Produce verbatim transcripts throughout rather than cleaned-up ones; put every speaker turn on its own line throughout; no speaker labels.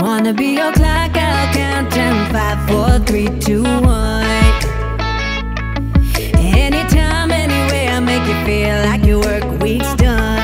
Wanna be your clock, I'll count down five, four, three, two, one. Anytime, anywhere, make you feel like your work week's done.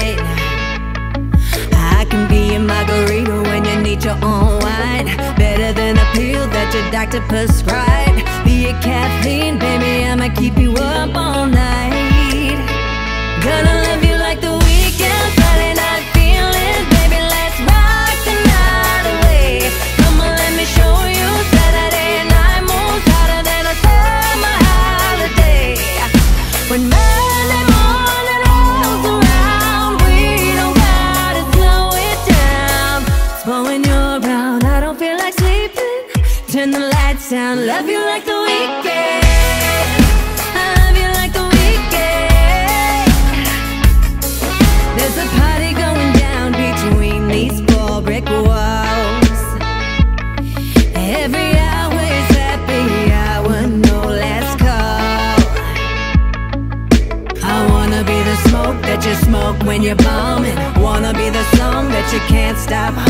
I can be a margarita when you need your own wine. Better than a pill that your doctor prescribed. Be it caffeine, baby, I'ma keep you up all night. Gonna love you like the weekend, Friday night feeling. Baby, let's rock the night away. Come on, let me show you Saturday night moves hotter than a summer holiday. When Monday morning rolls around, we don't gotta slow it down. So when you're around, I don't feel like sleeping. Turn the lights down, love you like the weekend. I love you like the weekend. There's a party going down between these four brick walls. Every hour is happy hour, no last call. I wanna be the smoke that you smoke when you're bombing. Wanna be the song that you can't stop